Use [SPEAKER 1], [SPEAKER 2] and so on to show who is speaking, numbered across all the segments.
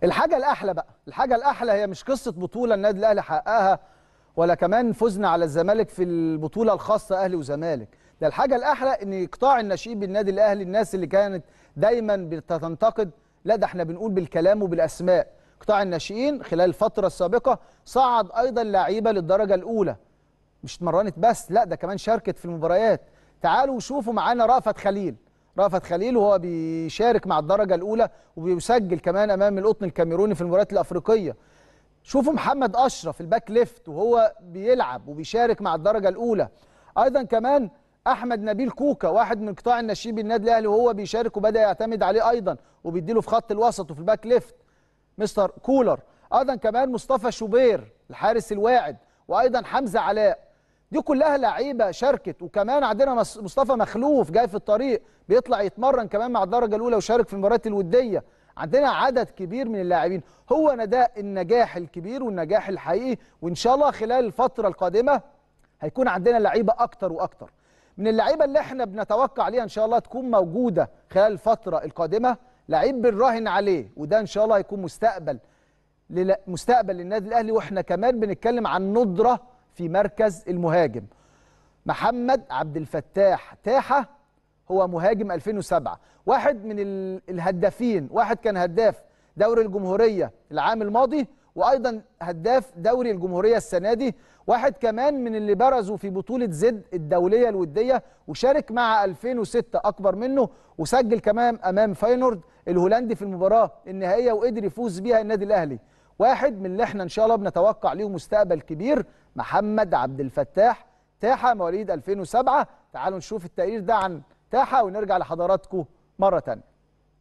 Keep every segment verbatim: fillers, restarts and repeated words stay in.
[SPEAKER 1] الحاجه الاحلى بقى، الحاجه الاحلى هي مش قصه بطوله النادي الاهلي حققها ولا كمان فزنا على الزمالك في البطوله الخاصه اهلي وزمالك. ده الحاجه الاحلى ان قطاع الناشئين بالنادي الاهلي، الناس اللي كانت دايما بتنتقد، لا ده احنا بنقول بالكلام وبالاسماء. قطاع الناشئين خلال الفتره السابقه صعد ايضا لعيبه للدرجه الاولى، مش اتمرنت بس، لا ده كمان شاركت في المباريات. تعالوا شوفوا معانا رأفت خليل. رأفت خليل وهو بيشارك مع الدرجه الاولى وبيسجل كمان امام القطن الكاميروني في المباريات الافريقيه. شوفوا محمد اشرف الباك ليفت وهو بيلعب وبيشارك مع الدرجه الاولى. ايضا كمان احمد نبيل كوكا واحد من قطاع الناشئين بالنادي الاهلي وهو بيشارك وبدا يعتمد عليه ايضا وبيديله في خط الوسط وفي الباك ليفت مستر كولر. ايضا كمان مصطفى شوبير الحارس الواعد، وايضا حمزه علاء. دي كلها لعيبه شاركت. وكمان عندنا مصطفى مخلوف جاي في الطريق بيطلع يتمرن كمان مع الدرجه الاولى وشارك في المباريات الوديه. عندنا عدد كبير من اللاعبين، هو ده النجاح الكبير والنجاح الحقيقي. وان شاء الله خلال الفتره القادمه هيكون عندنا لعيبه اكتر واكتر. من اللعيبه اللي احنا بنتوقع عليها ان شاء الله تكون موجوده خلال الفتره القادمه لعيب بنراهن عليه، وده ان شاء الله هيكون مستقبل مستقبل للنادي الاهلي. واحنا كمان بنتكلم عن ندره في مركز المهاجم. محمد عبد الفتاح تاحه هو مهاجم ألفين وسبعة، واحد من الهدافين، واحد كان هداف دوري الجمهوريه العام الماضي وايضا هداف دوري الجمهوريه السنه دي، واحد كمان من اللي برزوا في بطوله زد الدوليه الوديه وشارك مع ألفين وستة اكبر منه وسجل كمان امام فاينورد الهولندي في المباراه النهائيه وقدر يفوز بيها النادي الاهلي. واحد من اللي احنا ان شاء الله بنتوقع ليه مستقبل كبير محمد عبد الفتاح تاحه مواليد ألفين وسبعة. تعالوا نشوف التقرير ده عن تاحه ونرجع لحضراتكم مره ثانيه.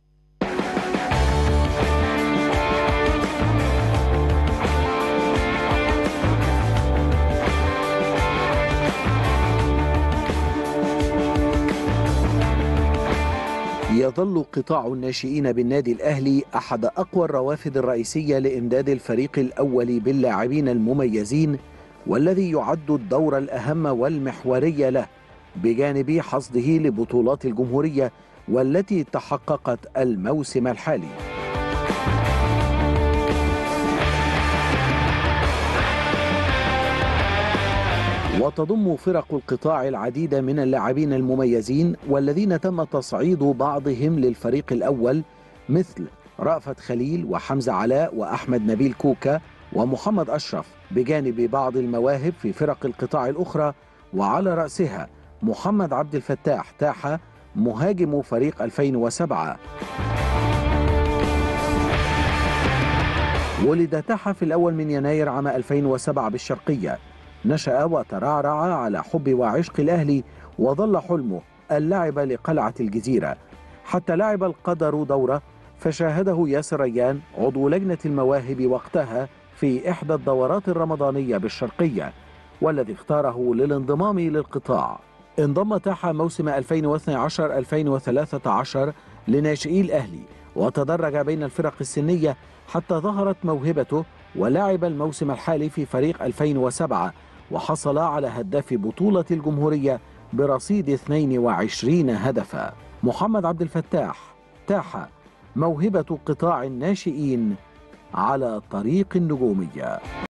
[SPEAKER 2] يظل قطاع الناشئين بالنادي الأهلي أحد أقوى الروافد الرئيسية لإمداد الفريق الأول باللاعبين المميزين، والذي يعد الدور الأهم والمحوري له بجانب حصده لبطولات الجمهورية والتي تحققت الموسم الحالي. وتضم فرق القطاع العديد من اللاعبين المميزين والذين تم تصعيد بعضهم للفريق الأول مثل رأفت خليل وحمزة علاء وأحمد نبيل كوكا ومحمد أشرف، بجانب بعض المواهب في فرق القطاع الأخرى، وعلى رأسها محمد عبد الفتاح تاحة مهاجم فريق ألفين وسبعة. ولد تاحة في الأول من يناير عام ألفين وسبعة بالشرقية. نشأ وترعرع على حب وعشق الأهلي، وظل حلمه اللعب لقلعة الجزيرة حتى لعب القدر دوره فشاهده ياسر ريان عضو لجنة المواهب وقتها في إحدى الدورات الرمضانية بالشرقية، والذي اختاره للانضمام للقطاع. انضم تاحة موسم ألفين واثني عشر ألفين وثلاثة عشر لناشئي الأهلي وتدرج بين الفرق السنية حتى ظهرت موهبته، ولعب الموسم الحالي في فريق ألفين وسبعة وحصل على هداف بطولة الجمهورية برصيد اثنين وعشرين هدفا. محمد عبد الفتاح تاحة موهبة قطاع الناشئين على طريق النجومية.